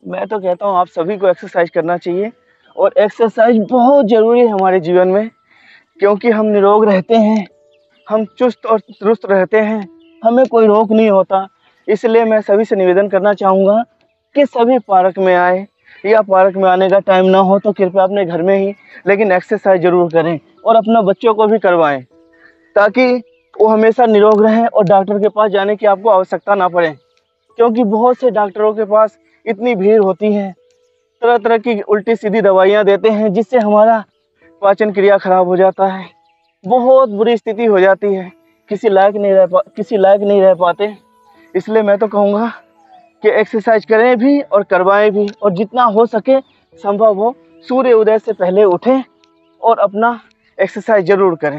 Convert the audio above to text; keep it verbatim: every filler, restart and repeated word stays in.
मैं तो कहता हूँ आप सभी को एक्सरसाइज करना चाहिए और एक्सरसाइज बहुत ज़रूरी है हमारे जीवन में, क्योंकि हम निरोग रहते हैं, हम चुस्त और दुरुस्त रहते हैं, हमें कोई रोग नहीं होता। इसलिए मैं सभी से निवेदन करना चाहूँगा कि सभी पार्क में आएँ, या पार्क में आने का टाइम ना हो तो कृपया अपने घर में ही लेकिन एक्सरसाइज ज़रूर करें और अपना बच्चों को भी करवाएँ, ताकि वो हमेशा निरोग रहें और डॉक्टर के पास जाने की आपको आवश्यकता ना पड़े। क्योंकि बहुत से डॉक्टरों के पास इतनी भीड़ होती है, तरह-तरह की उल्टी-सीधी दवाइयाँ देते हैं, जिससे हमारा पाचन क्रिया खराब हो जाता है। बहुत बुरी स्थिति हो जाती है, किसी लायक नहीं रह पा किसी लायक नहीं रह पाते। इसलिए मैं तो कहूँगा कि एक्सरसाइज करें भी और करवाएँ भी, और जितना हो सके संभव हो सूर्य उदय से पहले उठें और अपना एक्सरसाइज ज़रूर करें।